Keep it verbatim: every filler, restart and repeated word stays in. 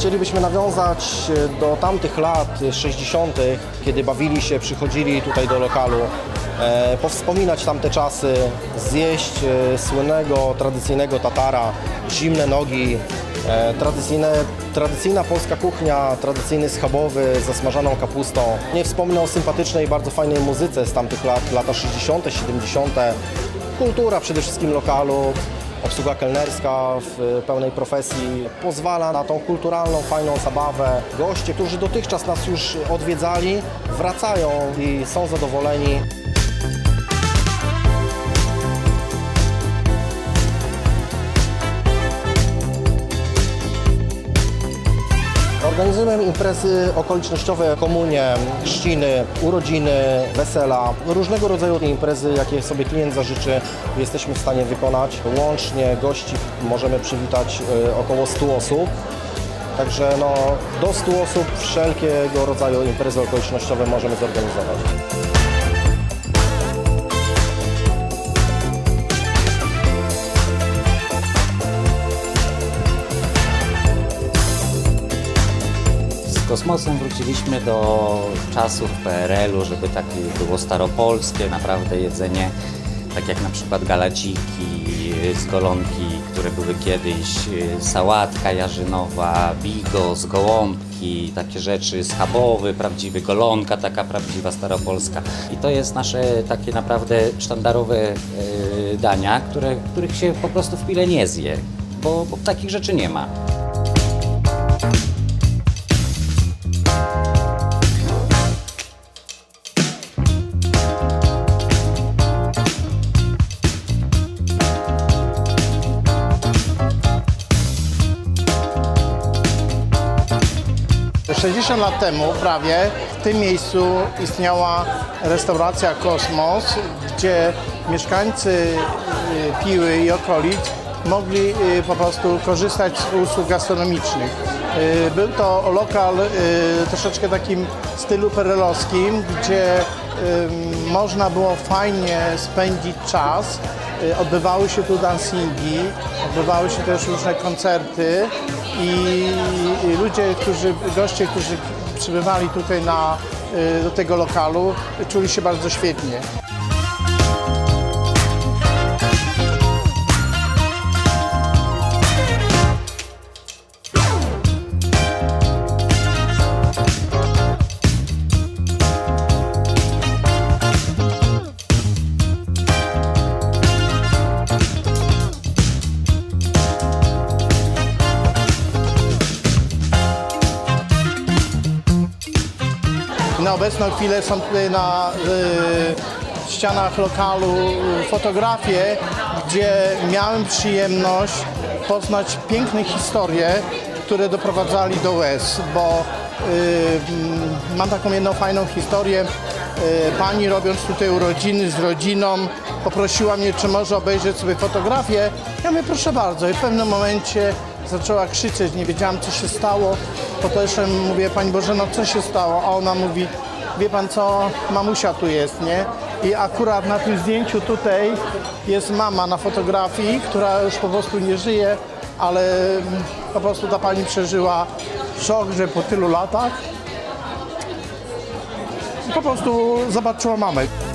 Chcielibyśmy nawiązać do tamtych lat sześćdziesiątych, kiedy bawili się, przychodzili tutaj do lokalu, e, powspominać tamte czasy, zjeść e, słynnego, tradycyjnego tatara, zimne nogi, e, tradycyjne, tradycyjna polska kuchnia, tradycyjny schabowy, zasmażaną kapustą. Nie wspomnę o sympatycznej, bardzo fajnej muzyce z tamtych lat, lata sześćdziesiąte, siedemdziesiąte. Kultura przede wszystkim lokalu. Obsługa kelnerska w pełnej profesji pozwala na tą kulturalną, fajną zabawę. Goście, którzy dotychczas nas już odwiedzali, wracają i są zadowoleni. Organizujemy imprezy okolicznościowe, komunie, chrzciny, urodziny, wesela. Różnego rodzaju imprezy, jakie sobie klient zażyczy, jesteśmy w stanie wykonać. Łącznie gości możemy przywitać około stu osób. Także no, do stu osób wszelkiego rodzaju imprezy okolicznościowe możemy zorganizować. Z kosmosem wróciliśmy do czasów P R L u, żeby takie było staropolskie, naprawdę jedzenie, tak jak na przykład galadziki z golonki, które były kiedyś, sałatka jarzynowa, bigos, gołąbki, takie rzeczy, schabowy prawdziwy, golonka taka prawdziwa staropolska. I to jest nasze takie naprawdę sztandarowe yy, dania, które, których się po prostu w Pile nie zje, bo, bo takich rzeczy nie ma. sześćdziesiąt lat temu prawie w tym miejscu istniała restauracja Kosmos, gdzie mieszkańcy Piły i okolic mogli po prostu korzystać z usług gastronomicznych. Był to lokal troszeczkę takim stylu perelowskim, gdzie można było fajnie spędzić czas. Odbywały się tu dancingi, odbywały się też różne koncerty i ludzie, którzy, goście, którzy przybywali tutaj na, do tego lokalu, czuli się bardzo świetnie. Na obecną chwilę są tutaj na y, ścianach lokalu fotografie, gdzie miałem przyjemność poznać piękne historie, które doprowadzali do łez, bo y, mam taką jedną fajną historię. Y, pani, robiąc tutaj urodziny z rodziną, poprosiła mnie, czy może obejrzeć sobie fotografię. Ja mówię, proszę bardzo, i w pewnym momencie zaczęła krzyczeć, nie wiedziałam, co się stało. Potem mówię, pani Bożeno, co się stało? A ona mówi, wie pan co, mamusia tu jest, nie? I akurat na tym zdjęciu tutaj jest mama na fotografii, która już po prostu nie żyje, ale po prostu ta pani przeżyła szok, że po tylu latach po prostu zobaczyła mamę.